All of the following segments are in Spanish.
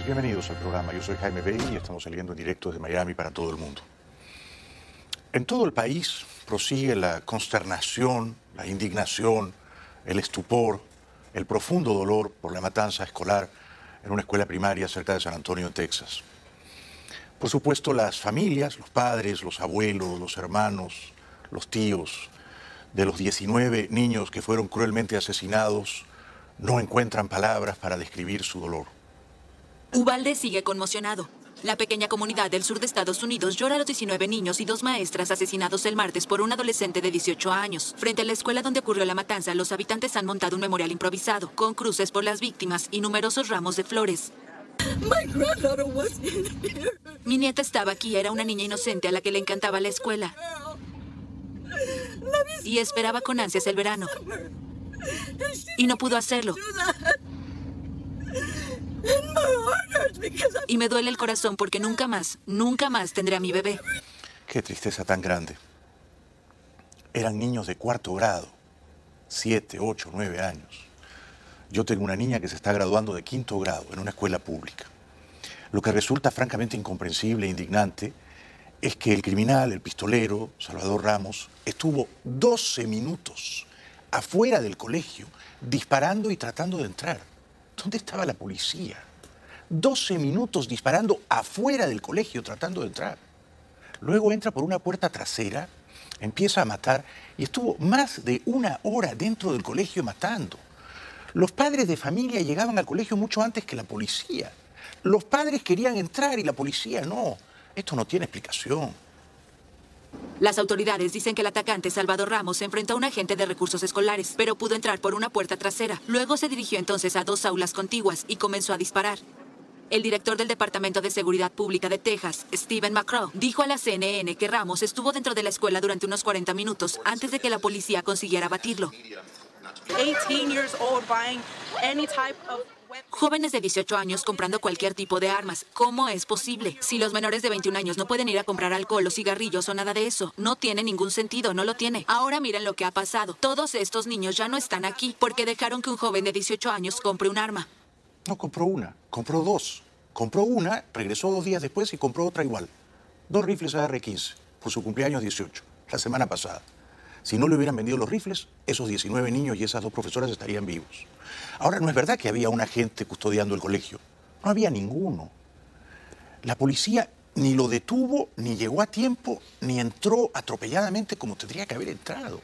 Bienvenidos al programa. Yo soy Jaime Bailey y estamos saliendo en directo desde Miami para todo el mundo. En todo el país prosigue la consternación, la indignación, el estupor, el profundo dolor por la matanza escolar en una escuela primaria cerca de San Antonio, Texas. Por supuesto, las familias, los padres, los abuelos, los hermanos, los tíos de los 19 niños que fueron cruelmente asesinados no encuentran palabras para describir su dolor. Uvalde sigue conmocionado. La pequeña comunidad del sur de Estados Unidos llora a los 19 niños y 2 maestras asesinados el martes por un adolescente de 18 años. Frente a la escuela donde ocurrió la matanza, los habitantes han montado un memorial improvisado, con cruces por las víctimas y numerosos ramos de flores. Mi nieta estaba aquí, era una niña inocente a la que le encantaba la escuela. Y esperaba con ansias el verano. Y no pudo hacerlo. Y me duele el corazón porque nunca más tendré a mi bebé. Qué tristeza tan grande. Eran niños de cuarto grado, 7, 8, 9 años. Yo tengo una niña que se está graduando de quinto grado en una escuela pública. Lo que resulta francamente incomprensible e indignante es que el criminal, el pistolero, Salvador Ramos, estuvo 12 minutos afuera del colegio disparando y tratando de entrar. ¿Dónde estaba la policía? 12 minutos disparando afuera del colegio tratando de entrar. Luego entra por una puerta trasera, empieza a matar y estuvo más de 1 hora dentro del colegio matando. Los padres de familia llegaban al colegio mucho antes que la policía. Los padres querían entrar y la policía no. Esto no tiene explicación. Las autoridades dicen que el atacante, Salvador Ramos, se enfrentó a un agente de recursos escolares, pero pudo entrar por una puerta trasera. Luego se dirigió entonces a 2 aulas contiguas y comenzó a disparar. El director del Departamento de Seguridad Pública de Texas, Stephen McCraw, dijo a la CNN que Ramos estuvo dentro de la escuela durante unos 40 minutos antes de que la policía consiguiera abatirlo. 18 years old buying any type of Jóvenes de 18 años comprando cualquier tipo de armas. ¿Cómo es posible? Si los menores de 21 años no pueden ir a comprar alcohol o cigarrillos o nada de eso, no tiene ningún sentido, no lo tiene. Ahora miren lo que ha pasado. Todos estos niños ya no están aquí porque dejaron que un joven de 18 años compre un arma. No compró una, compró 2. Compró una, regresó 2 días después y compró otra igual. 2 rifles AR-15 por su cumpleaños 18, la semana pasada. Si no le hubieran vendido los rifles, esos 19 niños y esas 2 profesoras estarían vivos. Ahora, no es verdad que había un agente custodiando el colegio. No había ninguno. La policía ni lo detuvo, ni llegó a tiempo, ni entró atropelladamente como tendría que haber entrado.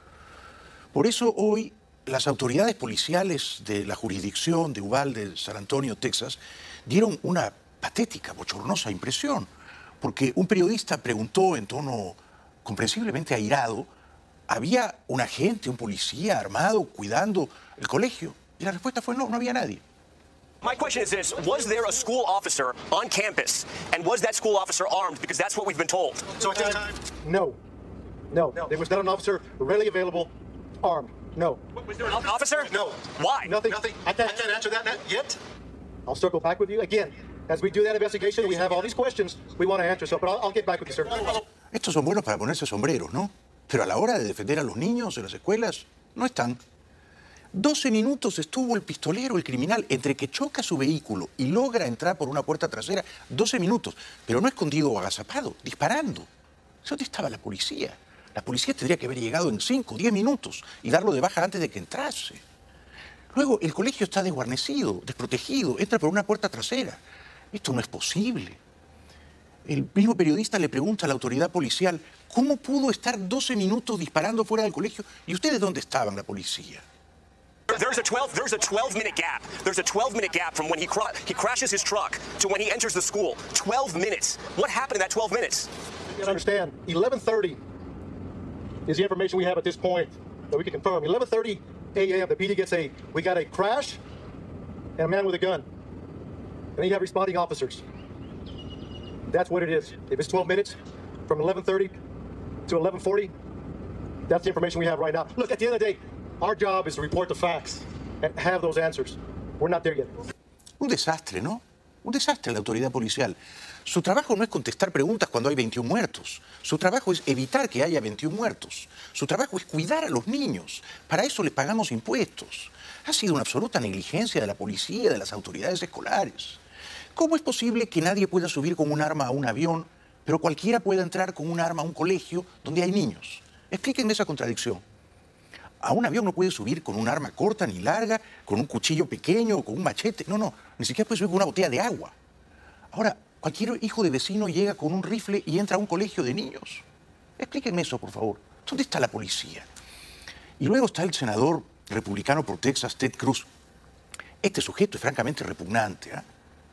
Por eso hoy las autoridades policiales de la jurisdicción de Uvalde, San Antonio, Texas, dieron una patética, bochornosa impresión, porque un periodista preguntó en tono comprensiblemente airado, ¿había un agente, un policía armado cuidando el colegio? Y la respuesta fue no, no había nadie. My question is this: was there a school officer on campus, and was that school officer armed? Because that's what we've been told. So at that time? No. There was not an officer readily available armed. No. Was there an officer? No. Why? Nothing. I can't answer that yet. I'll circle back with you again. As we do that investigation, we have all these questions we want to answer. So, but I'll get back with you, sir. Estos son buenos para ponerse sombreros, ¿no? Pero a la hora de defender a los niños en las escuelas, no están. 12 minutos estuvo el pistolero, el criminal, entre que choca su vehículo y logra entrar por una puerta trasera. 12 minutos, pero no escondido o agazapado, disparando. ¿Dónde estaba la policía? La policía tendría que haber llegado en 5 o 10 minutos y darlo de baja antes de que entrase. Luego, el colegio está desguarnecido, desprotegido, entra por una puerta trasera. Esto no es posible. El mismo periodista le pregunta a la autoridad policial, ¿cómo pudo estar 12 minutos disparando fuera del colegio? ¿Y ustedes dónde estaban, la policía? There's a 12-minute gap. There's a 12-minute gap from when he crashes his truck to when he enters the school. 12 minutes. What happened in that 12 minutes? You gotta understand, 11:30 is the information we have at this point that we can confirm. 11:30 a.m. the PD gets we got a crash and a man with a gun. And then you have responding officers. That's what it is. If it's 12 minutes, from 11:30 to 11:40, that's the information we have right now. Look, at the end of the day, our job is to report the facts and have those answers. We're not there yet. Un desastre, ¿no? Un desastre la autoridad policial. Su trabajo no es contestar preguntas cuando hay 21 muertos. Su trabajo es evitar que haya 21 muertos. Su trabajo es cuidar a los niños. Para eso les pagamos impuestos. Ha sido una absoluta negligencia de la policía, de las autoridades escolares. ¿Cómo es posible que nadie pueda subir con un arma a un avión, pero cualquiera pueda entrar con un arma a un colegio donde hay niños? Explíquenme esa contradicción. A un avión no puede subir con un arma corta ni larga, con un cuchillo pequeño o con un machete. No, ni siquiera puede subir con una botella de agua. Ahora, cualquier hijo de vecino llega con un rifle y entra a un colegio de niños. Explíquenme eso, por favor. ¿Dónde está la policía? Y luego está el senador republicano por Texas, Ted Cruz. Este sujeto es francamente repugnante, ¿eh?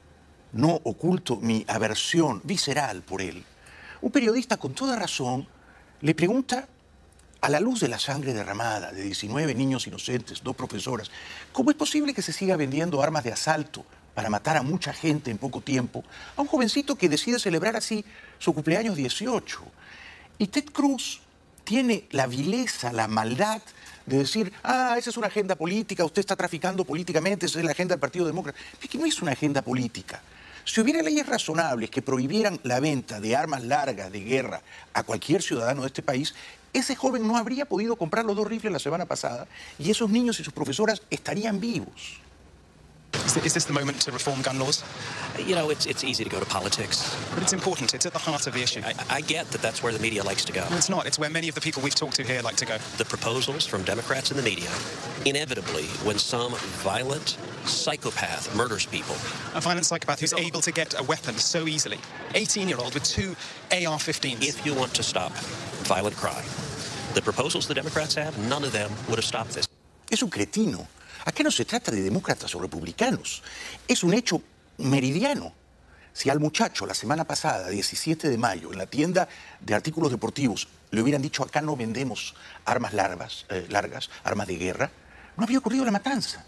No oculto mi aversión visceral por él. Un periodista con toda razón le pregunta, a la luz de la sangre derramada de 19 niños inocentes, 2 profesoras, ¿cómo es posible que se siga vendiendo armas de asalto para matar a mucha gente en poco tiempo a un jovencito que decide celebrar así su cumpleaños 18? Y Ted Cruz tiene la vileza, la maldad de decir, esa es una agenda política, usted está traficando políticamente, esa es la agenda del Partido Demócrata. Es que no es una agenda política. Si hubiera leyes razonables que prohibieran la venta de armas largas de guerra a cualquier ciudadano de este país, ese joven no habría podido comprar los 2 rifles la semana pasada y esos niños y sus profesoras estarían vivos. Is this the moment to reform gun laws? You know, it's easy to go to politics. But it's important. It's at the heart of the issue. I get that that's where the media likes to go. No, it's not. It's where many of the people we've talked to here like to go. The proposals from Democrats in the media, inevitably, when some violent psychopath murders people. A violent psychopath who's able to get a weapon so easily. 18-year-old with 2 AR-15s. If you want to stop violent crime, the proposals the Democrats have, none of them would have stopped this. Es un cretino. Acá no se trata de demócratas o republicanos. Es un hecho meridiano. Si al muchacho la semana pasada, 17 de mayo, en la tienda de artículos deportivos, le hubieran dicho acá no vendemos armas largas, armas de guerra, no habría ocurrido la matanza.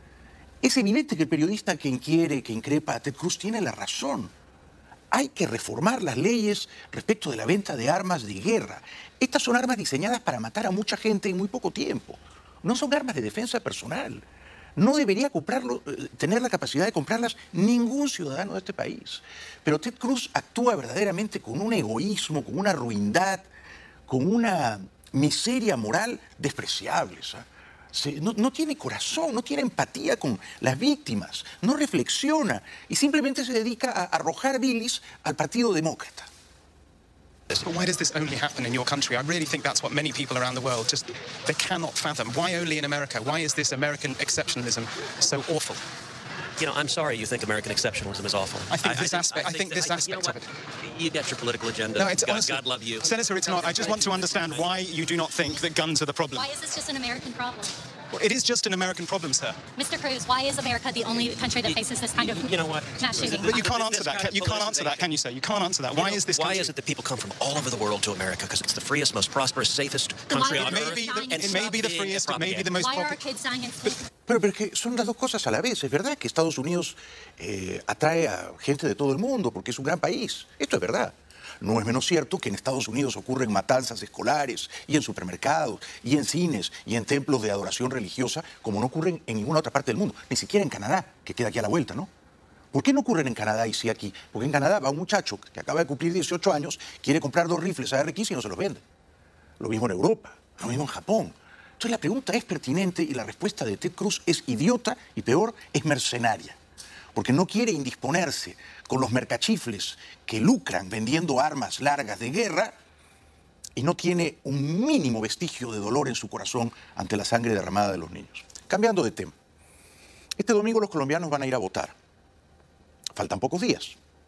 Es evidente que el periodista que increpa a Ted Cruz tiene la razón. Hay que reformar las leyes respecto de la venta de armas de guerra. Estas son armas diseñadas para matar a mucha gente en muy poco tiempo. No son armas de defensa personal. No debería tener la capacidad de comprarlas ningún ciudadano de este país. Pero Ted Cruz actúa verdaderamente con un egoísmo, con una ruindad, con una miseria moral despreciables. No tiene corazón, no tiene empatía con las víctimas, no reflexiona y simplemente se dedica a arrojar bilis al Partido Demócrata. But why does this only happen in your country? I really think that's what many people around the world just, they cannot fathom. Why only in America? Why is this American exceptionalism so awful? You know, I'm sorry you think American exceptionalism is awful. I think this aspect of it. You get your political agenda. No, it's honestly, God love you. Senator, it's not. I just want to understand why you do not think that guns are the problem. Why is this just an American problem? Well, it is just an American problem, sir. Mr. Cruz, why is America the only country that faces this kind of mass shooting? But you can't answer that. You can't answer that, can you, sir? You can't answer that. Why is this country? Why is it that people come from all over the world to America? Because it's the freest, most prosperous, safest country on earth. It may be the freest, it may be the most Why are our popular. kids dying in school? Pero es que son las dos cosas a la vez. Es verdad que Estados Unidos atrae a gente de todo el mundo porque es un gran país. Esto es verdad. No es menos cierto que en Estados Unidos ocurren matanzas escolares y en supermercados y en cines y en templos de adoración religiosa como no ocurren en ninguna otra parte del mundo. Ni siquiera en Canadá, que queda aquí a la vuelta, ¿no? ¿Por qué no ocurren en Canadá y sí aquí? Porque en Canadá va un muchacho que acaba de cumplir 18 años, quiere comprar 2 rifles AR-15 y no se los vende. Lo mismo en Europa, lo mismo en Japón. Entonces la pregunta es pertinente y la respuesta de Ted Cruz es idiota y peor, es mercenaria. Porque no quiere indisponerse con los mercachifles que lucran vendiendo armas largas de guerra y no tiene un mínimo vestigio de dolor en su corazón ante la sangre derramada de los niños. Cambiando de tema. Este domingo los colombianos van a ir a votar. Faltan pocos días.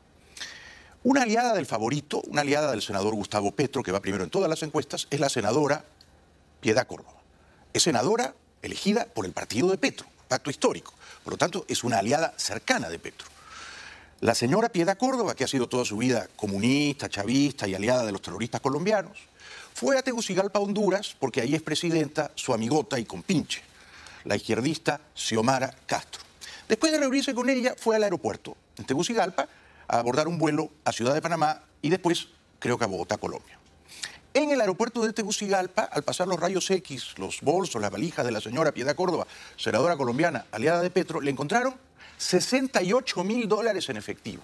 Una aliada del favorito, una aliada del senador Gustavo Petro, que va primero en todas las encuestas, es la senadora Piedad Córdoba. Es senadora elegida por el partido de Petro, pacto histórico. Por lo tanto, es una aliada cercana de Petro. La señora Piedad Córdoba, que ha sido toda su vida comunista, chavista y aliada de los terroristas colombianos, fue a Tegucigalpa, Honduras, porque ahí es presidenta su amigota y compinche, la izquierdista Xiomara Castro. Después de reunirse con ella, fue al aeropuerto en Tegucigalpa a abordar un vuelo a Ciudad de Panamá y después, creo que a Bogotá, Colombia. En el aeropuerto de Tegucigalpa, al pasar los rayos X, los bolsos, las valijas de la señora Piedad Córdoba, senadora colombiana, aliada de Petro, le encontraron $68.000 en efectivo.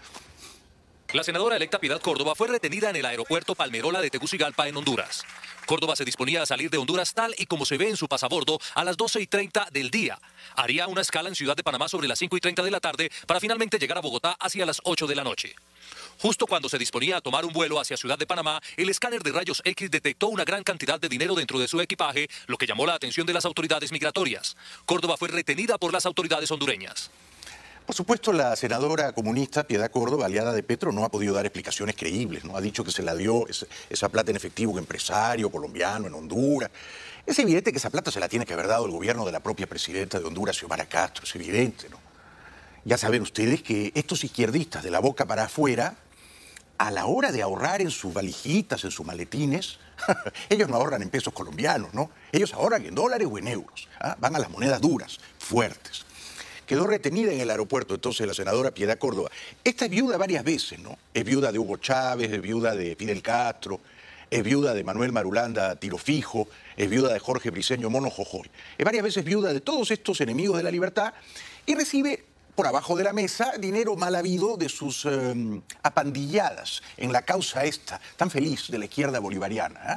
La senadora electa Piedad Córdoba fue retenida en el aeropuerto Palmerola de Tegucigalpa, en Honduras. Córdoba se disponía a salir de Honduras tal y como se ve en su pasabordo a las 12:30 del día. Haría una escala en Ciudad de Panamá sobre las 5:30 de la tarde para finalmente llegar a Bogotá hacia las 8 de la noche. Justo cuando se disponía a tomar un vuelo hacia Ciudad de Panamá, el escáner de rayos X detectó una gran cantidad de dinero dentro de su equipaje, lo que llamó la atención de las autoridades migratorias. Córdoba fue retenida por las autoridades hondureñas. Por supuesto, la senadora comunista Piedad Córdoba, aliada de Petro, no ha podido dar explicaciones creíbles, ¿no? Ha dicho que se la dio esa plata en efectivo a un empresario colombiano en Honduras. Es evidente que esa plata se la tiene que haber dado el gobierno de la propia presidenta de Honduras, Xiomara Castro, es evidente, ¿no? Ya saben ustedes que estos izquierdistas de la boca para afuera, a la hora de ahorrar en sus valijitas, en sus maletines, ellos no ahorran en pesos colombianos, ¿no? Ellos ahorran en dólares o en euros, ¿ah? Van a las monedas duras, fuertes. Quedó retenida en el aeropuerto entonces la senadora Piedad Córdoba. Esta es viuda varias veces, ¿no? Es viuda de Hugo Chávez, es viuda de Fidel Castro, es viuda de Manuel Marulanda Tiro Fijo, es viuda de Jorge Briceño Mono Jojoy. Es varias veces viuda de todos estos enemigos de la libertad y recibe por abajo de la mesa dinero mal habido de sus apandilladas en la causa esta tan feliz de la izquierda bolivariana, ¿eh?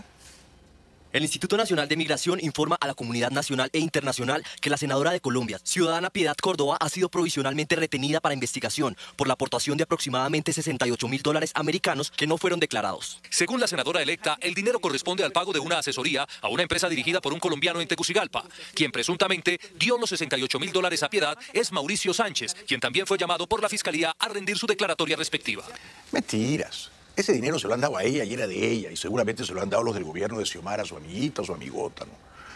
El Instituto Nacional de Migración informa a la comunidad nacional e internacional que la senadora de Colombia, ciudadana Piedad Córdoba, ha sido provisionalmente retenida para investigación por la aportación de aproximadamente $68.000 americanos que no fueron declarados. Según la senadora electa, el dinero corresponde al pago de una asesoría a una empresa dirigida por un colombiano en Tegucigalpa. Quien presuntamente dio los $68.000 a Piedad es Mauricio Sánchez, quien también fue llamado por la Fiscalía a rendir su declaratoria respectiva. Mentiras. Ese dinero se lo han dado a ella y era de ella, y seguramente se lo han dado los del gobierno de Xiomara, su amiguita, su amigota, ¿no?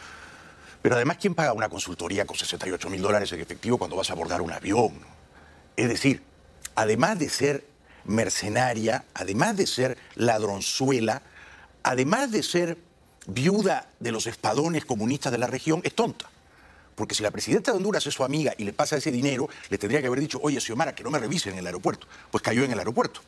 Pero además, ¿quién paga una consultoría con $68.000 en efectivo cuando vas a abordar un avión, ¿no? Es decir, además de ser mercenaria, además de ser ladronzuela, además de ser viuda de los espadones comunistas de la región, es tonta. Porque si la presidenta de Honduras es su amiga y le pasa ese dinero, le tendría que haber dicho, oye, Xiomara, que no me revisen en el aeropuerto. Pues cayó en el aeropuerto.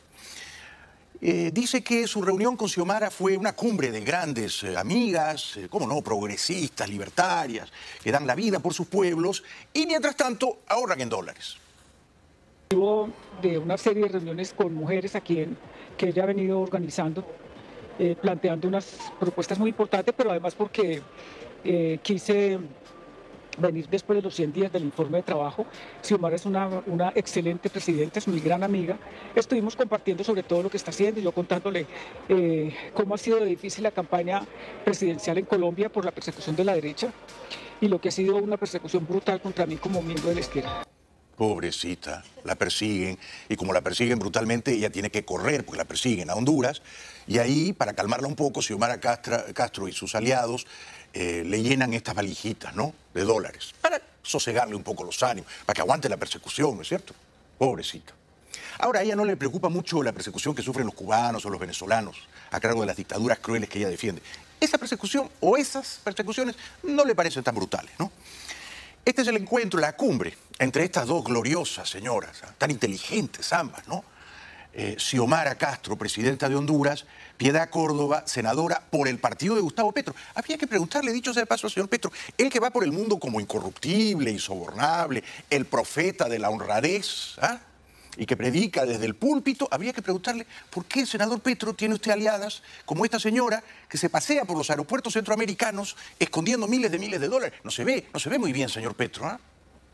Dice que su reunión con Xiomara fue una cumbre de grandes amigas, cómo no, progresistas, libertarias, que dan la vida por sus pueblos y mientras tanto ahorran en dólares. Hubo de una serie de reuniones con mujeres aquí que ella ha venido organizando, planteando unas propuestas muy importantes, pero además porque quise venir después de los 100 días del informe de trabajo. Xiomara es una excelente presidenta, es mi gran amiga. Estuvimos compartiendo sobre todo lo que está haciendo y yo contándole cómo ha sido difícil la campaña presidencial en Colombia por la persecución de la derecha y lo que ha sido una persecución brutal contra mí como miembro de la izquierda. Pobrecita, la persiguen y como la persiguen brutalmente ella tiene que correr porque la persiguen a Honduras y ahí para calmarla un poco Xiomara Castro y sus aliados le llenan estas valijitas, ¿no?, de dólares para sosegarle un poco los ánimos, para que aguante la persecución, ¿no es cierto? Pobrecita. Ahora a ella no le preocupa mucho la persecución que sufren los cubanos o los venezolanos a cargo de las dictaduras crueles que ella defiende. Esa persecución o esas persecuciones no le parecen tan brutales, ¿no? Este es el encuentro, la cumbre entre estas dos gloriosas señoras, tan inteligentes ambas, ¿no? Xiomara Castro, presidenta de Honduras, Piedad Córdoba, senadora por el partido de Gustavo Petro. Habría que preguntarle, dicho sea de paso al señor Petro, él que va por el mundo como incorruptible, insobornable, el profeta de la honradez, ¿ah?, y que predica desde el púlpito, habría que preguntarle por qué, senador Petro, tiene usted aliadas como esta señora que se pasea por los aeropuertos centroamericanos escondiendo miles de dólares. No se ve muy bien, señor Petro, ¿ah?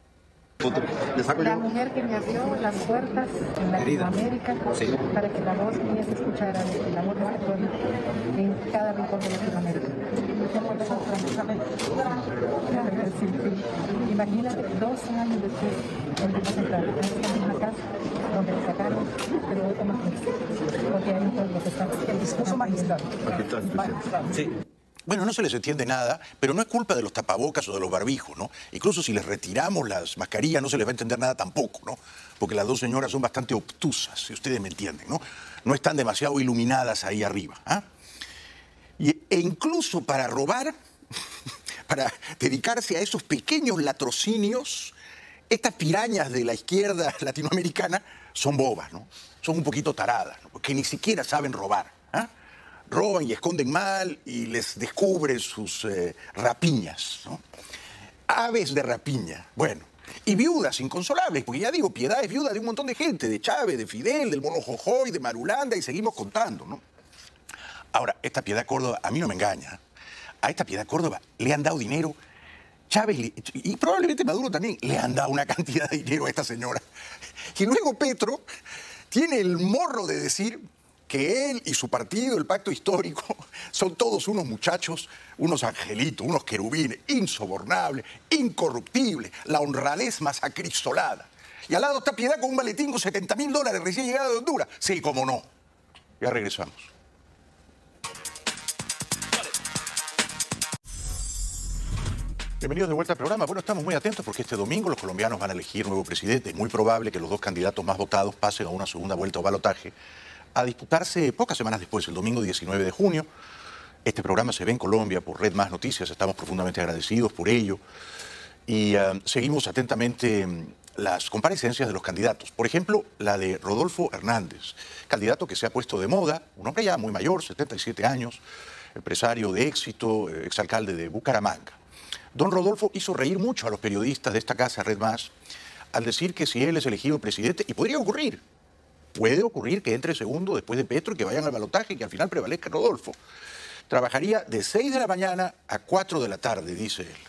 La mujer que me abrió las puertas en Latinoamérica para que la voz mía se escuchara, el amor de este pueblo en cada rincón de Latinoamérica. Imagínate, 12 años después, volvimos a entrar en esta misma casa donde le sacaron, pero hoy como porque hay un pueblo que está el discurso magistral. Sí. Bueno, no se les entiende nada, pero no es culpa de los tapabocas o de los barbijos, ¿no? Incluso si les retiramos las mascarillas no se les va a entender nada tampoco, ¿no? Porque las dos señoras son bastante obtusas, si ustedes me entienden, ¿no? No están demasiado iluminadas ahí arriba, ¿ah? E incluso para robar, para dedicarse a esos pequeños latrocinios, estas pirañas de la izquierda latinoamericana son bobas, ¿no? Son un poquito taradas, ¿no? Porque ni siquiera saben robar, ¿ah? Roban y esconden mal y les descubren sus rapiñas, ¿no? Aves de rapiña, bueno. Y viudas inconsolables, porque ya digo, Piedad es viuda de un montón de gente, de Chávez, de Fidel, del Mono Jojoy, de Marulanda, y seguimos contando, ¿no? Ahora, esta Piedad Córdoba a mí no me engaña. a esta Piedad Córdoba le han dado dinero. Chávez y probablemente Maduro también le han dado una cantidad de dinero a esta señora. Y luego Petro tiene el morro de decir que él y su partido, el Pacto Histórico, son todos unos muchachos, unos angelitos, unos querubines, insobornables, incorruptibles, la honradez más acrisolada. Y al lado está Piedad con un maletín con $70.000 recién llegado de Honduras. Sí, cómo no. Ya regresamos. Bienvenidos de vuelta al programa. Bueno, estamos muy atentos porque este domingo los colombianos van a elegir nuevo presidente. Es muy probable que los dos candidatos más votados pasen a una segunda vuelta o balotaje a disputarse pocas semanas después, el domingo 19 de junio. Este programa se ve en Colombia por Red Más Noticias. Estamos profundamente agradecidos por ello. Y seguimos atentamente las comparecencias de los candidatos. Por ejemplo, la de Rodolfo Hernández, candidato que se ha puesto de moda, un hombre ya muy mayor, 77 años, empresario de éxito, exalcalde de Bucaramanga. Don Rodolfo hizo reír mucho a los periodistas de esta casa, Red Más, al decir que si él es elegido presidente, y podría ocurrir, puede ocurrir que entre segundo después de Petro y que vayan al balotaje y que al final prevalezca Rodolfo. Trabajaría de 6 de la mañana a 4 de la tarde, dice él.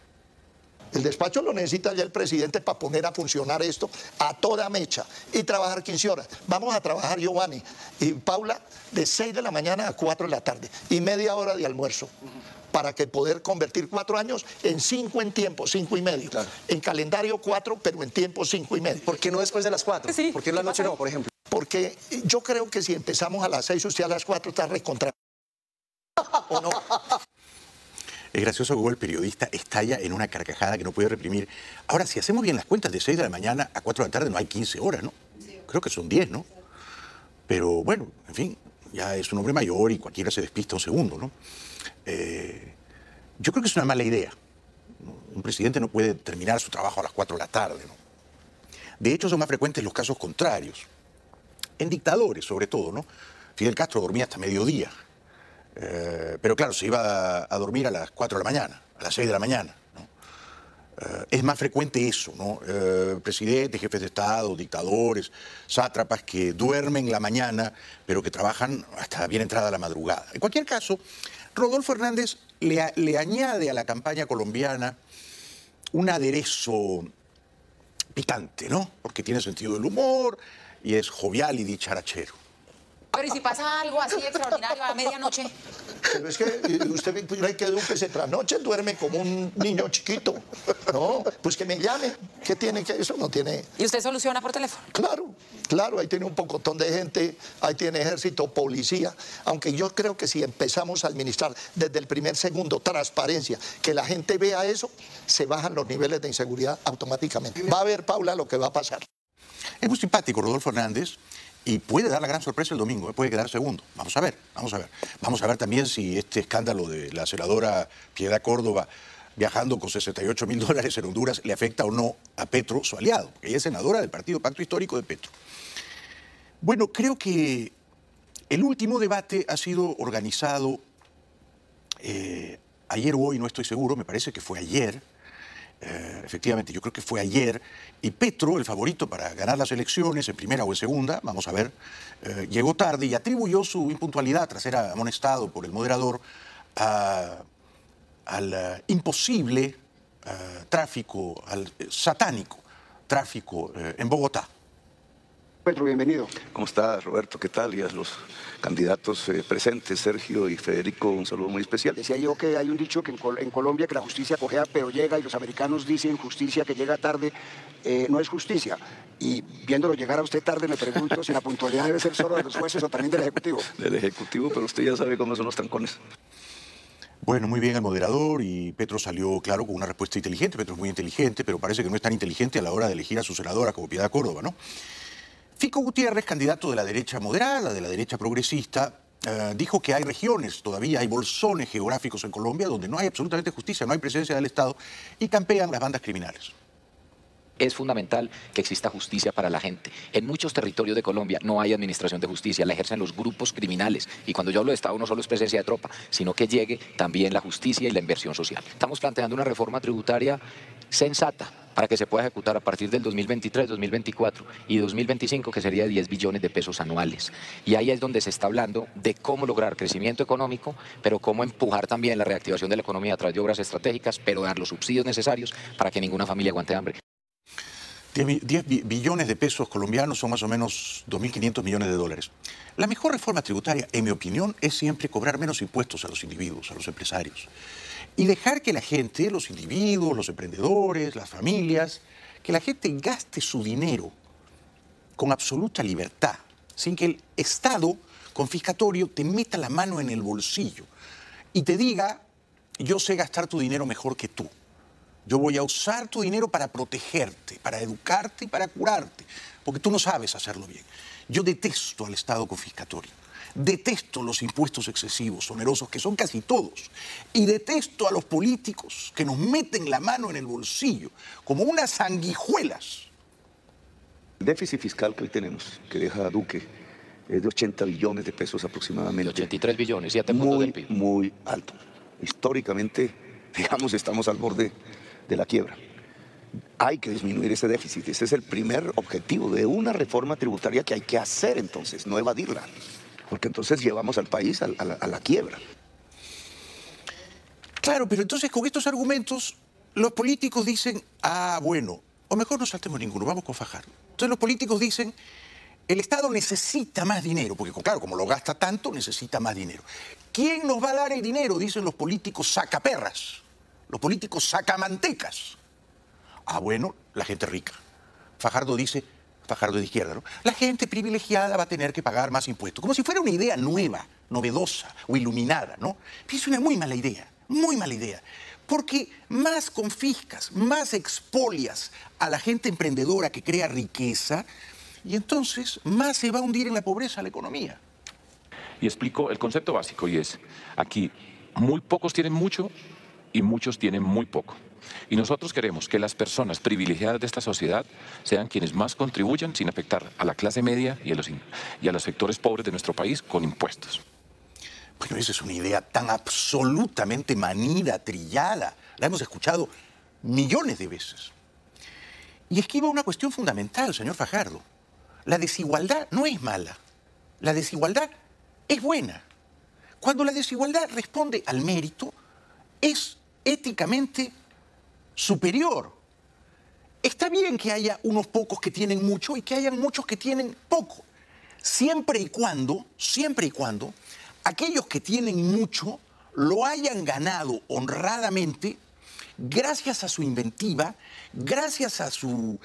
El despacho lo necesita ya el presidente para poner a funcionar esto a toda mecha y trabajar 15 horas. Vamos a trabajar, Giovanni y Paula, de 6 de la mañana a 4 de la tarde y media hora de almuerzo. Para que poder convertir 4 años en 5 en tiempo, 5 y medio. Claro. En calendario 4, pero en tiempo 5 y medio. ¿Por qué no después de las 4? Sí. ¿Por qué en la noche no, por ejemplo? Porque yo creo que si empezamos a las 6, usted a las 4 está recontra... ¿O no? Es gracioso como el periodista estalla en una carcajada que no puede reprimir. Ahora, si hacemos bien las cuentas, de 6 de la mañana a 4 de la tarde no hay 15 horas, ¿no? Creo que son 10, ¿no? Pero bueno, en fin, ya es un hombre mayor y cualquiera se despista un segundo, ¿no? Yo creo que es una mala idea. Un presidente no puede terminar su trabajo a las 4 de la tarde, ¿no? De hecho, son más frecuentes los casos contrarios. En dictadores, sobre todo, ¿no? Fidel Castro dormía hasta mediodía. Pero claro, se iba a dormir a las 4 de la mañana, a las 6 de la mañana, ¿no? Es más frecuente eso, ¿no? Presidentes, jefes de Estado, dictadores, sátrapas que duermen la mañana, pero que trabajan hasta bien entrada la madrugada. En cualquier caso, Rodolfo Hernández le añade a la campaña colombiana un aderezo picante, ¿no? Porque tiene sentido del humor y es jovial y dicharachero. Pero ¿y si pasa algo así extraordinario a medianoche? Pero es que usted cree que Duque se trasnoche, duerme como un niño chiquito. No, pues que me llame. ¿Qué tiene que eso? No tiene... ¿Y usted soluciona por teléfono? Claro, claro, ahí tiene un pocotón de gente, ahí tiene ejército, policía. Aunque yo creo que si empezamos a administrar desde el primer segundo transparencia, que la gente vea eso, se bajan los niveles de inseguridad automáticamente. Va a ver, Paula, lo que va a pasar. Es muy simpático Rodolfo Hernández. Y puede dar la gran sorpresa el domingo, puede quedar segundo. Vamos a ver, vamos a ver. Vamos a ver también si este escándalo de la senadora Piedad Córdoba viajando con $68.000 en Honduras le afecta o no a Petro, su aliado. Ella es senadora del Partido Pacto Histórico de Petro. Bueno, creo que el último debate ha sido organizado ayer o hoy, no estoy seguro, me parece que fue ayer. Efectivamente, yo creo que fue ayer, y Petro, el favorito para ganar las elecciones, en primera o en segunda, vamos a ver, llegó tarde y atribuyó su impuntualidad tras ser amonestado por el moderador al imposible tráfico, al satánico tráfico en Bogotá. Petro, bienvenido. ¿Cómo estás, Roberto? ¿Qué tal? Y a los candidatos presentes, Sergio y Federico, un saludo muy especial. Decía yo que hay un dicho que en Colombia que la justicia cojea pero llega, y los americanos dicen justicia que llega tarde no es justicia. Y viéndolo llegar a usted tarde, me pregunto si la puntualidad debe ser solo de los jueces o también del Ejecutivo. Del Ejecutivo, pero usted ya sabe cómo son los trancones. Bueno, muy bien el moderador, y Petro salió, claro, con una respuesta inteligente. Petro es muy inteligente, pero parece que no es tan inteligente a la hora de elegir a su senadora como Piedad Córdoba, ¿no? Fico Gutiérrez, candidato de la derecha moderada, de la derecha progresista, dijo que hay regiones, todavía hay bolsones geográficos en Colombia donde no hay absolutamente justicia, no hay presencia del Estado y campean las bandas criminales. Es fundamental que exista justicia para la gente. En muchos territorios de Colombia no hay administración de justicia, la ejercen los grupos criminales. Y cuando yo hablo de Estado no solo es presencia de tropa, sino que llegue también la justicia y la inversión social. Estamos planteando una reforma tributaria sensata para que se pueda ejecutar a partir del 2023, 2024 y 2025, que sería 10 billones de pesos anuales. Y ahí es donde se está hablando de cómo lograr crecimiento económico, pero cómo empujar también la reactivación de la economía a través de obras estratégicas, pero dar los subsidios necesarios para que ninguna familia aguante hambre. 10 billones de pesos colombianos son más o menos 2.500 millones de dólares. La mejor reforma tributaria, en mi opinión, es siempre cobrar menos impuestos a los individuos, a los empresarios. Y dejar que la gente, los individuos, los emprendedores, las familias, que la gente gaste su dinero con absoluta libertad, sin que el Estado confiscatorio te meta la mano en el bolsillo y te diga, yo sé gastar tu dinero mejor que tú. Yo voy a usar tu dinero para protegerte, para educarte y para curarte, porque tú no sabes hacerlo bien. Yo detesto al Estado confiscatorio, detesto los impuestos excesivos, onerosos, que son casi todos, y detesto a los políticos que nos meten la mano en el bolsillo como unas sanguijuelas. El déficit fiscal que hoy tenemos, que deja Duque, es de 80 billones de pesos aproximadamente. 83 billones, 7 puntos del PIB. Muy alto. Históricamente, digamos, estamos al borde de la quiebra. Hay que disminuir ese déficit. Ese es el primer objetivo de una reforma tributaria que hay que hacer entonces, no evadirla. Porque entonces llevamos al país a la quiebra. Claro, pero entonces con estos argumentos los políticos dicen, ah, bueno, o mejor no saltemos ninguno, vamos con Fajardo. Entonces los políticos dicen, el Estado necesita más dinero, porque claro, como lo gasta tanto, necesita más dinero. ¿Quién nos va a dar el dinero? Dicen los políticos sacaperras, los políticos sacamantecas. Ah, bueno, la gente rica. Fajardo dice, Fajardo de izquierda, ¿no? La gente privilegiada va a tener que pagar más impuestos, como si fuera una idea nueva, novedosa o iluminada, ¿no? Es una muy mala idea, porque más confiscas, más expolias a la gente emprendedora que crea riqueza, y entonces más se va a hundir en la pobreza la economía. Y explico el concepto básico, y es, aquí muy pocos tienen mucho y muchos tienen muy poco. Y nosotros queremos que las personas privilegiadas de esta sociedad sean quienes más contribuyan sin afectar a la clase media y a los sectores pobres de nuestro país con impuestos. Bueno, esa es una idea tan absolutamente manida, trillada. La hemos escuchado millones de veces. Y esquiva una cuestión fundamental, señor Fajardo. La desigualdad no es mala. La desigualdad es buena. Cuando la desigualdad responde al mérito, es éticamente superior. Está bien que haya unos pocos que tienen mucho y que hayan muchos que tienen poco. Siempre y cuando aquellos que tienen mucho lo hayan ganado honradamente gracias a su inventiva, gracias a su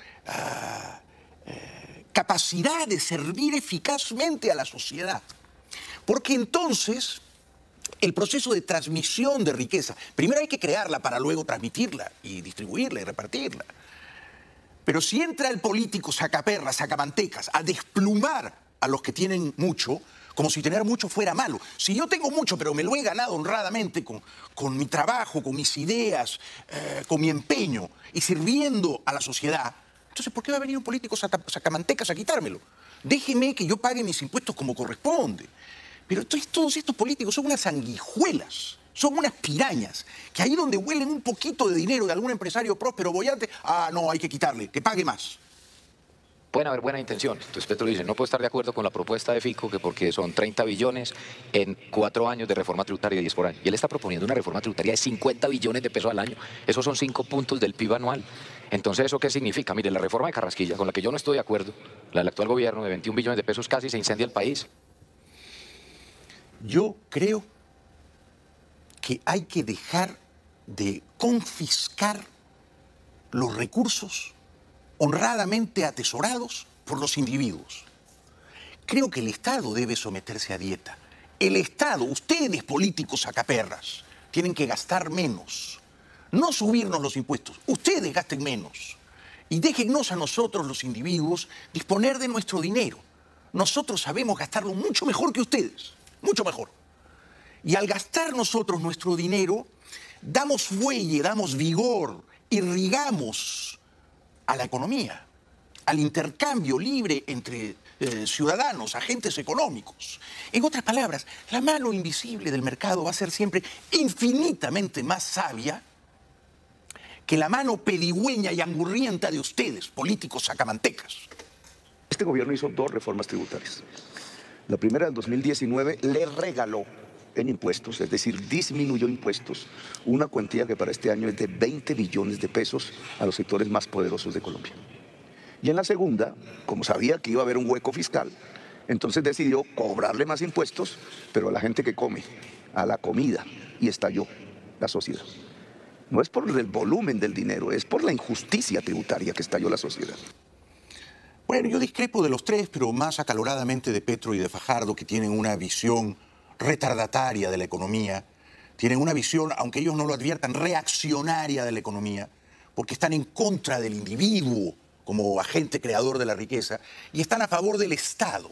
capacidad de servir eficazmente a la sociedad. Porque entonces el proceso de transmisión de riqueza, primero hay que crearla para luego transmitirla y distribuirla y repartirla. Pero si entra el político sacaperras, sacamantecas, a desplumar a los que tienen mucho, como si tener mucho fuera malo. Si yo tengo mucho, pero me lo he ganado honradamente con mi trabajo, con mis ideas, con mi empeño y sirviendo a la sociedad, entonces ¿por qué va a venir un político sacamantecas a quitármelo? Déjeme que yo pague mis impuestos como corresponde. Pero todos estos políticos son unas sanguijuelas, son unas pirañas, que ahí donde huelen un poquito de dinero de algún empresario próspero boyante, ah, no, hay que quitarle, que pague más. Pueden haber buena intención. Entonces Petro dice, no puedo estar de acuerdo con la propuesta de Fico, que porque son 30 billones en 4 años de reforma tributaria de 10 por año. Y él está proponiendo una reforma tributaria de 50 billones de pesos al año. Esos son 5 puntos del PIB anual. Entonces, ¿eso qué significa? Mire, la reforma de Carrasquilla, con la que yo no estoy de acuerdo, la del actual gobierno de 21 billones de pesos, casi se incendia el país. Yo creo que hay que dejar de confiscar los recursos honradamente atesorados por los individuos. Creo que el Estado debe someterse a dieta. El Estado, ustedes políticos sacaperras, tienen que gastar menos. No subirnos los impuestos, ustedes gasten menos. Y déjennos a nosotros, los individuos, disponer de nuestro dinero. Nosotros sabemos gastarlo mucho mejor que ustedes, mucho mejor. Y al gastar nosotros nuestro dinero, damos fuelle, damos vigor, irrigamos a la economía, al intercambio libre entre ciudadanos, agentes económicos. En otras palabras, la mano invisible del mercado va a ser siempre infinitamente más sabia que la mano pedigüeña y angurrienta de ustedes, políticos sacamantecas. Este gobierno hizo 2 reformas tributarias. La primera, del 2019, le regaló en impuestos, es decir, disminuyó impuestos, una cuantía que para este año es de 20 billones de pesos a los sectores más poderosos de Colombia. Y en la segunda, como sabía que iba a haber un hueco fiscal, entonces decidió cobrarle más impuestos, pero a la gente que come, a la comida, y estalló la sociedad. No es por el volumen del dinero, es por la injusticia tributaria que estalló la sociedad. Bueno, yo discrepo de los tres, pero más acaloradamente de Petro y de Fajardo, que tienen una visión retardataria de la economía, tienen una visión, aunque ellos no lo adviertan, reaccionaria de la economía, porque están en contra del individuo como agente creador de la riqueza y están a favor del Estado,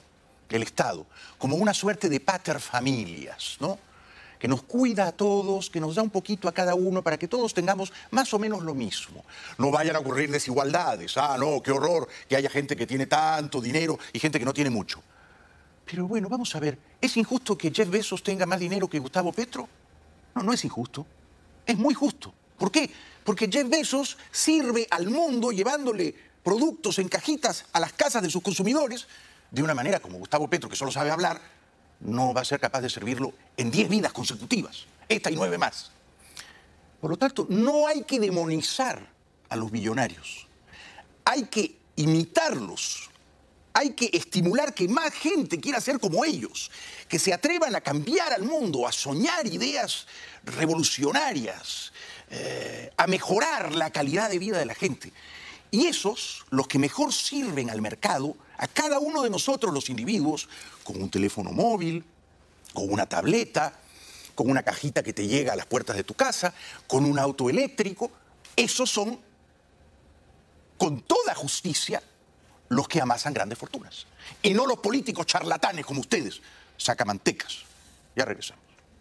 como una suerte de paterfamilias, ¿no? Que nos cuida a todos, que nos da un poquito a cada uno para que todos tengamos más o menos lo mismo. No vayan a ocurrir desigualdades. Ah, no, qué horror que haya gente que tiene tanto dinero y gente que no tiene mucho. Pero bueno, vamos a ver, ¿es injusto que Jeff Bezos tenga más dinero que Gustavo Petro? No, no es injusto. Es muy justo. ¿Por qué? Porque Jeff Bezos sirve al mundo llevándole productos en cajitas a las casas de sus consumidores de una manera como Gustavo Petro, que solo sabe hablar, no va a ser capaz de servirlo en 10 vidas consecutivas, esta y 9 más. Por lo tanto, no hay que demonizar a los billonarios. Hay que imitarlos. Hay que estimular que más gente quiera ser como ellos, que se atrevan a cambiar al mundo, a soñar ideas revolucionarias, a mejorar la calidad de vida de la gente. Y esos, los que mejor sirven al mercado, a cada uno de nosotros los individuos, con un teléfono móvil, con una tableta, con una cajita que te llega a las puertas de tu casa, con un auto eléctrico, esos son, con toda justicia, los que amasan grandes fortunas. Y no los políticos charlatanes como ustedes, sacamantecas. Ya regresamos.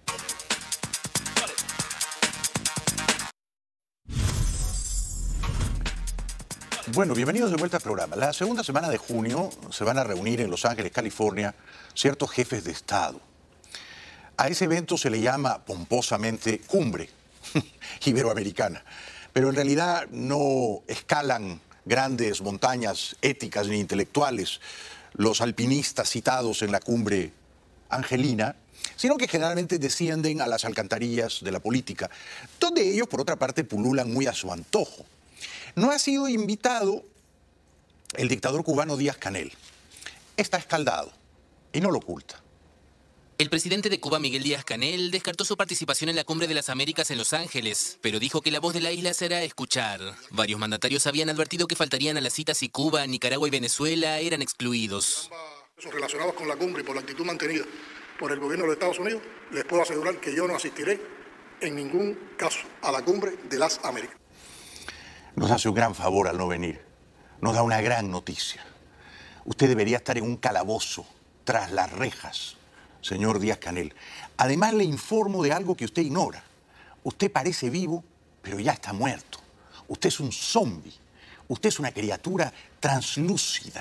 Bueno, bienvenidos de vuelta al programa. La segunda semana de junio se van a reunir en Los Ángeles, California, ciertos jefes de Estado. A ese evento se le llama pomposamente Cumbre Iberoamericana, pero en realidad no escalan grandes montañas éticas ni intelectuales los alpinistas citados en la cumbre angelina, sino que generalmente descienden a las alcantarillas de la política, donde ellos, por otra parte, pululan muy a su antojo. No ha sido invitado el dictador cubano Díaz-Canel. Está escaldado y no lo oculta. El presidente de Cuba, Miguel Díaz-Canel, descartó su participación en la Cumbre de las Américas en Los Ángeles, pero dijo que la voz de la isla será escuchar. Varios mandatarios habían advertido que faltarían a la cita si Cuba, Nicaragua y Venezuela eran excluidos. Relacionados con la cumbre y por la actitud mantenida por el gobierno de los Estados Unidos, les puedo asegurar que yo no asistiré en ningún caso a la Cumbre de las Américas. Nos hace un gran favor al no venir. Nos da una gran noticia. Usted debería estar en un calabozo, tras las rejas, señor Díaz-Canel. Además, le informo de algo que usted ignora. Usted parece vivo, pero ya está muerto. Usted es un zombi. Usted es una criatura translúcida.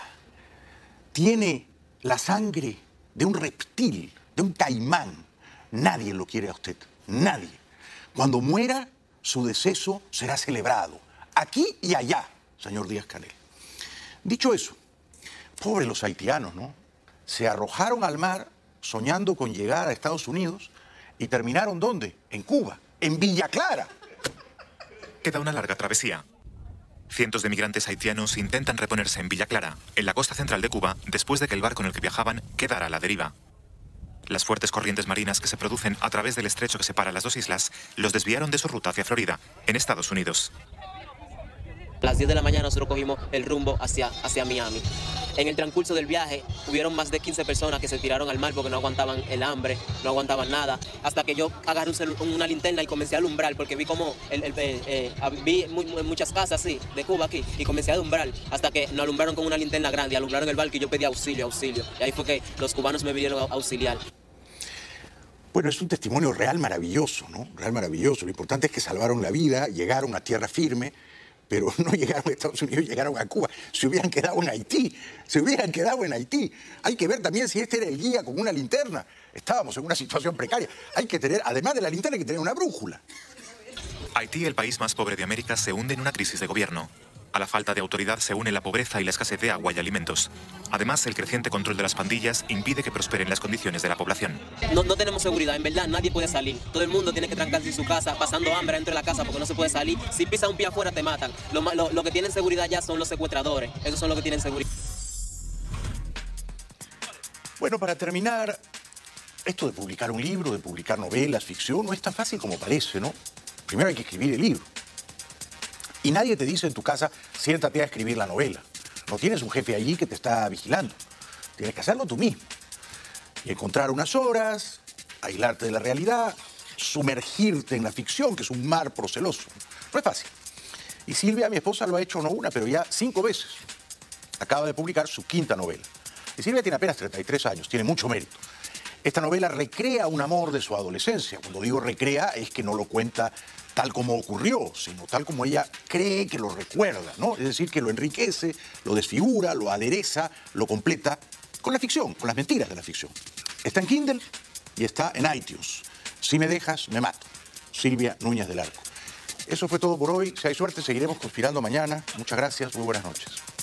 Tiene la sangre de un reptil, de un caimán. Nadie lo quiere a usted. Nadie. Cuando muera, su deceso será celebrado. Aquí y allá, señor Díaz-Canel. Dicho eso, pobres los haitianos, ¿no? Se arrojaron al mar soñando con llegar a Estados Unidos y terminaron ¿dónde? En Cuba, en Villa Clara. Queda una larga travesía. Cientos de migrantes haitianos intentan reponerse en Villa Clara, en la costa central de Cuba, después de que el barco en el que viajaban quedara a la deriva. Las fuertes corrientes marinas que se producen a través del estrecho que separa las dos islas los desviaron de su ruta hacia Florida, en Estados Unidos. A las 10 de la mañana nosotros cogimos el rumbo hacia Miami. En el transcurso del viaje hubieron más de 15 personas que se tiraron al mar porque no aguantaban el hambre, no aguantaban nada, hasta que yo agarré una linterna y comencé a alumbrar porque vi como vi muchas casas así de Cuba aquí y comencé a alumbrar hasta que nos alumbraron con una linterna grande, alumbraron el barco y yo pedí auxilio. Y ahí fue que los cubanos me vinieron a auxiliar. Bueno, es un testimonio real maravilloso, ¿no? Real maravilloso. Lo importante es que salvaron la vida, llegaron a tierra firme, pero no llegaron a Estados Unidos, llegaron a Cuba. Se hubieran quedado en Haití, se hubieran quedado en Haití. Hay que ver también si este era el guía con una linterna. Estábamos en una situación precaria. Hay que tener, además de la linterna, hay que tener una brújula. Haití, el país más pobre de América, se hunde en una crisis de gobierno. A la falta de autoridad se une la pobreza y la escasez de agua y alimentos. Además, el creciente control de las pandillas impide que prosperen las condiciones de la población. No tenemos seguridad, en verdad, nadie puede salir. Todo el mundo tiene que trancarse en su casa, pasando hambre dentro de la casa porque no se puede salir. Si pisas un pie afuera te matan. Lo que tienen seguridad ya son los secuestradores. Esos son los que tienen seguridad. Bueno, para terminar, esto de publicar un libro, de publicar novelas, ficción, no es tan fácil como parece, ¿no? Primero hay que escribir el libro. Y nadie te dice en tu casa, siéntate a escribir la novela. No tienes un jefe allí que te está vigilando. Tienes que hacerlo tú mismo. Y encontrar unas horas, aislarte de la realidad, sumergirte en la ficción, que es un mar proceloso. No es fácil. Y Silvia, mi esposa, lo ha hecho no una, pero ya 5 veces. Acaba de publicar su 5ª novela. Y Silvia tiene apenas 33 años, tiene mucho mérito. Esta novela recrea un amor de su adolescencia. Cuando digo recrea, es que no lo cuenta tal como ocurrió, sino tal como ella cree que lo recuerda, ¿no? Es decir, que lo enriquece, lo desfigura, lo adereza, lo completa con la ficción, con las mentiras de la ficción. Está en Kindle y está en iTunes. Si me dejas, me mato. Silvia Núñez del Arco. Eso fue todo por hoy. Si hay suerte, seguiremos conspirando mañana. Muchas gracias. Muy buenas noches.